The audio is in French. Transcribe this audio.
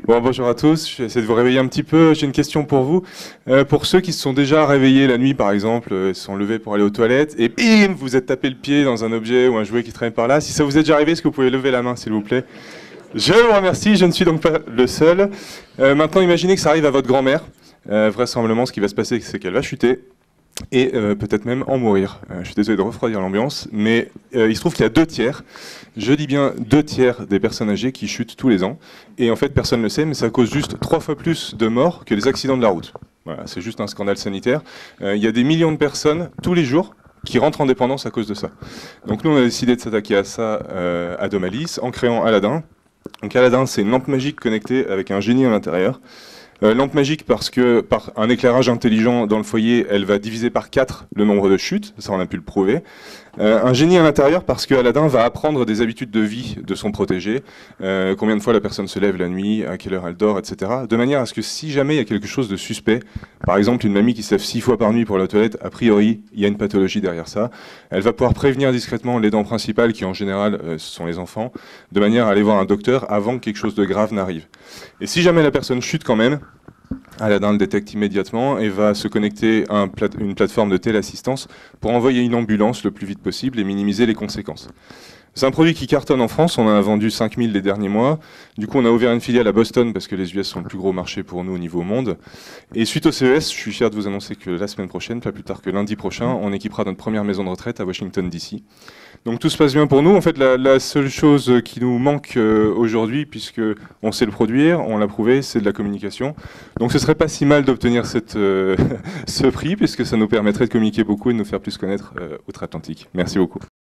Bon, bonjour à tous, je vais essayer de vous réveiller un petit peu. J'ai une question pour vous. Pour ceux qui se sont déjà réveillés la nuit, par exemple, ils se sont levés pour aller aux toilettes, et bim, vous êtes tapé le pied dans un objet ou un jouet qui traîne par là. Si ça vous est déjà arrivé, est-ce que vous pouvez lever la main, s'il vous plaît? Je vous remercie, je ne suis donc pas le seul. Maintenant, imaginez que ça arrive à votre grand-mère. Vraisemblablement, ce qui va se passer, c'est qu'elle va chuter. Et peut-être même en mourir. Je suis désolé de refroidir l'ambiance, mais il se trouve qu'il y a 2 tiers, je dis bien 2 tiers des personnes âgées qui chutent tous les ans. Et en fait, personne ne le sait, mais ça cause juste 3 fois plus de morts que les accidents de la route. Voilà, c'est juste un scandale sanitaire. Il y a des millions de personnes, tous les jours, qui rentrent en dépendance à cause de ça. Donc nous, on a décidé de s'attaquer à ça à Domalis, en créant Aladdin. Donc Aladdin, c'est une lampe magique connectée avec un génie à l'intérieur. Lampe magique parce que par un éclairage intelligent dans le foyer, elle va diviser par 4 le nombre de chutes, ça on a pu le prouver. Un génie à l'intérieur parce que Aladdin va apprendre des habitudes de vie de son protégé, combien de fois la personne se lève la nuit, à quelle heure elle dort, etc. De manière à ce que si jamais il y a quelque chose de suspect, par exemple une mamie qui se lève 6 fois par nuit pour la toilette, a priori il y a une pathologie derrière ça, elle va pouvoir prévenir discrètement l'aidant principal qui en général ce sont les enfants, de manière à aller voir un docteur avant que quelque chose de grave n'arrive. Et si jamais la personne chute quand même, Aladdin le détecte immédiatement et va se connecter à une plateforme de téléassistance pour envoyer une ambulance le plus vite possible et minimiser les conséquences. C'est un produit qui cartonne en France, on en a vendu 5000 les derniers mois. Du coup, on a ouvert une filiale à Boston parce que les US sont le plus gros marché pour nous au niveau monde. Et suite au CES, je suis fier de vous annoncer que la semaine prochaine, pas plus tard que lundi prochain, on équipera notre première maison de retraite à Washington DC. Donc tout se passe bien pour nous. En fait, la seule chose qui nous manque aujourd'hui, puisque on sait le produire, on l'a prouvé, c'est de la communication. Donc ce serait pas si mal d'obtenir ce prix, puisque ça nous permettrait de communiquer beaucoup et de nous faire plus connaître outre-Atlantique. Merci beaucoup.